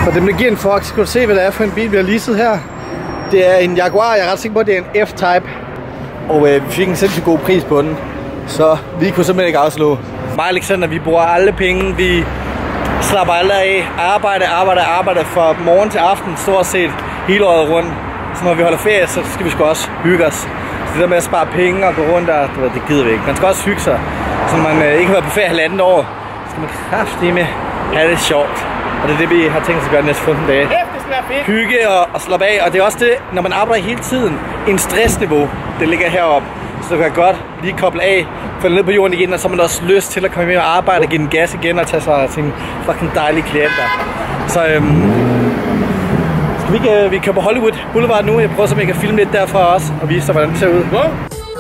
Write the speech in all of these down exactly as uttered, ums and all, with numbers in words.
For dem, der giver en fuck, så kan du se, hvad det er for en bil, vi har leaset her. Det er en Jaguar, jeg er ret sikker på, at det er en F-Type. Og øh, vi fik en sindssygt god pris på den. Så vi kunne simpelthen ikke afslå. Mig og Alexander, vi bruger alle penge. Vi slapper alle af. Arbejde, arbejde, arbejde fra morgen til aften, stort set hele året rundt. Så når vi holder ferie, så skal vi sgu også hygge os. Så det der med at spare penge og gå rundt der, det gider vi ikke. Man skal også hygge sig. Så man øh, ikke har været på ferie halvandet år, så skal man kraftedeme have det sjovt. Og det er det, vi har tænkt os at gøre de næste femten dage. Hygge og, og slappe af. Og det er også det, når man arbejder hele tiden, en stressniveau, det ligger heroppe. Så du kan godt lige koble af, falde ned på jorden igen, og så har man også lyst til at komme med og arbejde og give den gas igen og tage sig af sine fucking dejlige klienter. Så øhm, skal vi ikke, øh, vi kører på Hollywood Boulevard nu. Jeg prøver så, om jeg kan filme lidt derfra også og vise dig, hvordan det ser ud. Wow.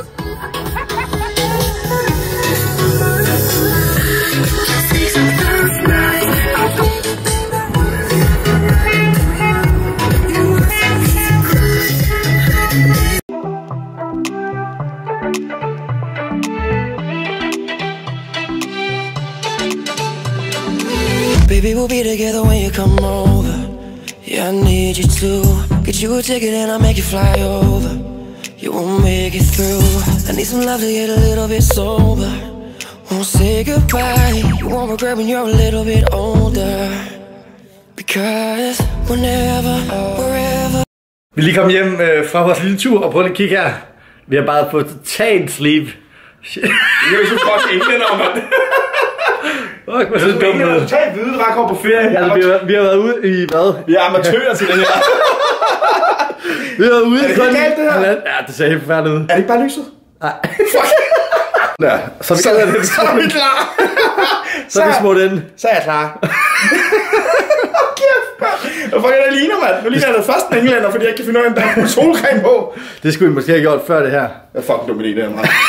Baby, we'll be together when you come over. Yeah, I need you to get you a ticket and I'll make you fly over. You won't make it through. I need some love to get a little bit sober. Won't say goodbye. You won't regret when you're a little bit older. Because whenever, wherever. Vi er lige kommet hjem øh, fra vores lille tur og prøv at kigge her. Vi har bare fået totalt sleep. Det er jo så godt englænder, mand. Fuck, hvad så dumt ud. Det er totalt hvide, der bare kommer på ferie. Altså, vi, har, vi har været ude i hvad? Vi er amatører til det her. Vi har været ude i kun... Er det galt, det her? Ja, det ser helt forfærdeligt ud. Er det ikke bare lyset? Nej. Fuck. Ja, så, vi så, det, så er vi klar. Så er vi smut ind. Så er jeg klar. Kæft, mand. Hvad fuck er det, ligner, mand? Nu ligner jeg det første englænder, fordi jeg ikke kan finde ud af, at der er solcreme på. Det skulle vi måske have gjort før det her. Jeg fucking dum idé, det her, mand.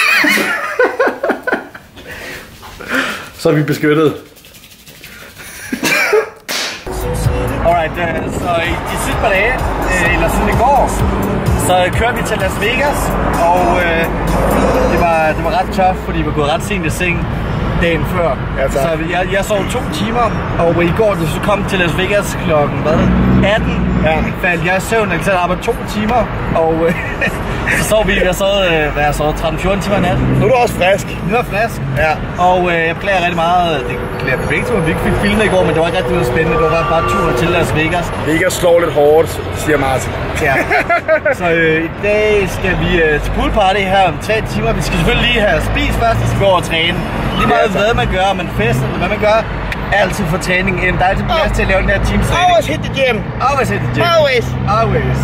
Så er vi beskyttet. Alright, uh, så i de sidste par dage, uh, eller siden i går, så kørte vi til Las Vegas, og uh, det, var, det var ret tough, fordi vi var gået ret sent i seng dagen før. Ja, så jeg, jeg sov to timer, og i går, så kom til Las Vegas klokken hvad, atten, ja. Faldt jeg i søvn, og så arbejdede to timer, og uh, så sov vi, jeg sov, uh, hvad jeg sov, tretten fjorten timer i natten. Nu er du også frisk. Nu er frisk, ja. Og uh, jeg beklager rigtig meget, det beklager jeg begge to, vi ikke fik filmet i går, men det var ikke rigtig noget spændende, det var bare turen til Las Vegas. Vegas slår lidt hårdt, siger Martin. Ja. Så uh, i dag skal vi uh, til poolparty her om tre timer, vi skal selvfølgelig lige have spist først, og så skal vi over og træne. Lige meget hvad man gør, man fester, eller hvad man gør, altid for træning ind. Der er altid plads til at lave den her teamtræning. Always hit the gym. Always hit the gym. Always. Always.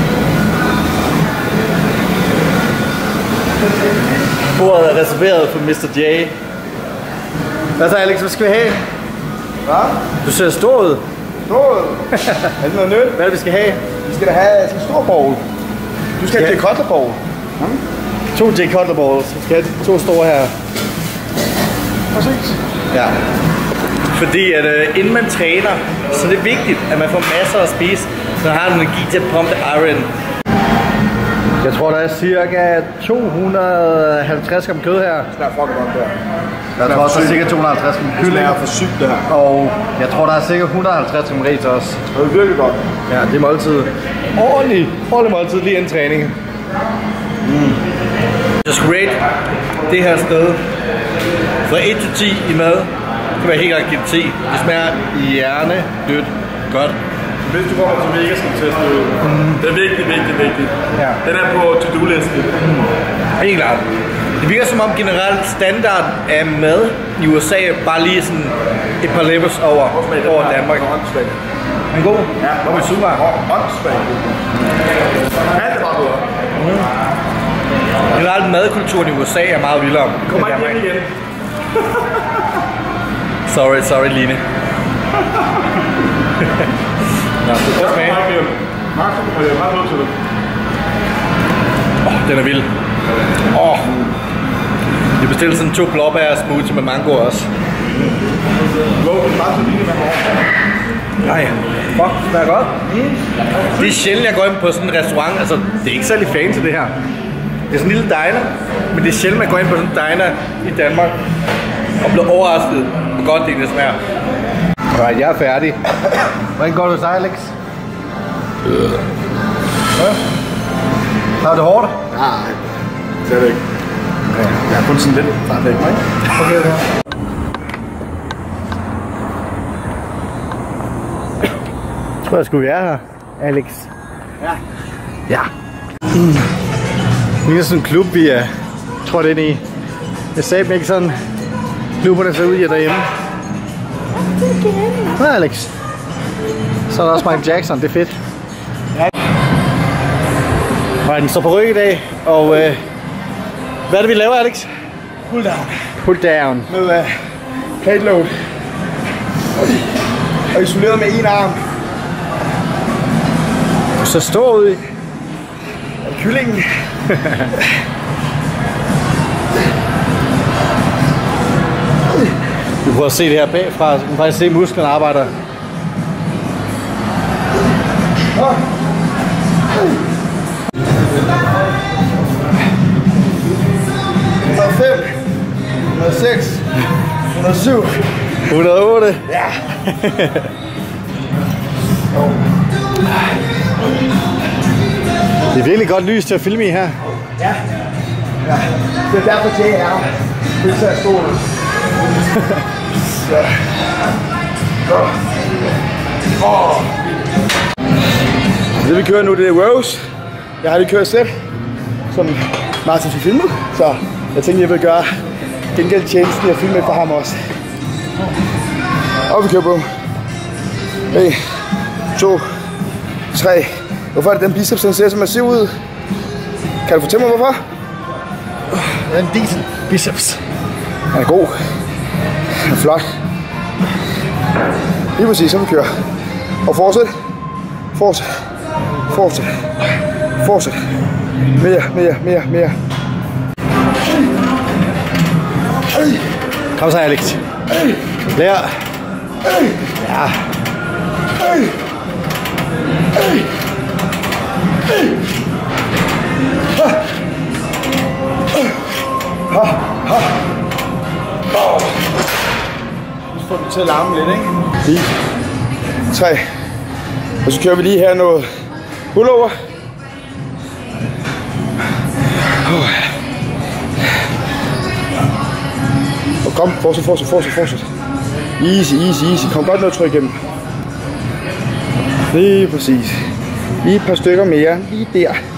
Bordet er reserveret for mister J. Hvad så, Alex? Hvad skal vi have? Hvad? Du ser stor ud. Stor ud? Er det noget nyt? Hvad er det, vi skal have? Vi skal da have sådan en stor bowl. Du skal have ja. J. Cutler bowl. Hmm? To J. Cutler bowls. Vi skal have to store her. Præcis. Ja. Fordi at øh, inden man træner, så er det vigtigt, at man får masser at spise, så man har energi til at pumpe iron. Jeg tror, der er cirka to hundrede og halvtreds gram kød her. Det smager fucking godt der. Jeg tror også, der er cirka to hundrede og halvtreds gram kylling. Det smager for sygt det her. Og jeg tror, der er cirka et hundrede og halvtreds gram ris også. Det er virkelig godt. Ja, det er måltid. Ordentlig, ordentlig måltid lige inden træning. Mm. Just rate det her sted fra et til ti i mad. Det kan være helt godt give ti. Det smager hjerne dødt godt. Hvis du kommer til Vegas, skal du teste det ud. Mm. Det er vigtigt, vigtigt, vigtigt. Ja. Den er på to-do-listen. Mm. Helt klart. Det virker som om generelt standard af mad i U S A bare lige sådan et par levels over, over Danmark. Er den god? Ja, det er super. Åndssvagt. Alt er bare bedre. Mm. Generelt madkulturen i U S A er meget vildere. Kommer ikke hjem igen. Sorry, sorry Line. Nå, det er smag. Max, du er meget nødt til det. Åh, den er vild. Åh. Vi bestilte sådan to blåbær smoothie med mango også. Nej, fuck, det smager godt. Det er sjældent, jeg går ind på sådan en restaurant. Altså, det er ikke særlig fancy det her. Det er sådan en lille diner, men det er sjældent, man går ind på sådan en diner i Danmark og bliver overrasket, hvor godt det egentlig smager. Nej, jeg er færdig. Hvordan går det hos dig, Alex? Øh. Ja. Har det hårdt? Nej, det er det ikke. Okay. Jeg er kun sådan lidt fartlæg, ikke? Okay, okay. Jeg tror, jeg skulle være her, Alex. Ja. Ja. Mm. Det er sådan en klub, vi er trådt ind i. Jeg sagde dem ikke sådan, klubberne ser ud i derhjemme. Ja, Alex. Så er der også Michael Jackson, det er fedt. Ja. Og den står på ryg i dag, og øh, hvad er det, vi laver, Alex? Pull down. Pull down. Med uh, plate load. Og isoleret med en arm. Så står ud i. Kyllingen. Du prøver at se det her bagfra, så du kan faktisk se musklerne arbejder. et hundrede og fem, et hundrede og seks, et hundrede og syv, et hundrede og otte. Ja. Det er virkelig godt lys til at filme i her. Ja. Ja. Det er derfor, det er. Det er stolen. Så. Oh. Det vi kører nu, det er Rose. Jeg har lige kørt selv, som Martin fik filmet. Så jeg tænkte, jeg vil gøre gengæld tjenesten og filme for ham også. Og vi kører på. en, to, tre. Hvorfor er det den biceps, den ser så massiv ud? Kan du fortælle mig, hvorfor? Det er en decent biceps. Den er god. Den er flot. Lige præcis, så vi kører. Og fortsæt. Fortsæt. Fortsæt. Fortsæt. Mere, mere, mere, mere. Kom så, Alex. Der. Ja. Ha, ha. Oh. Nu får vi til at larme lidt, ikke? Lige. Tre. Og så kører vi lige her noget pullover. Oh. Og kom, fortsæt, fortsæt, fortsæt, fortsæt. Easy, easy, easy. Kom godt noget tryk igennem. Lige præcis. Lige et par stykker mere. Lige der.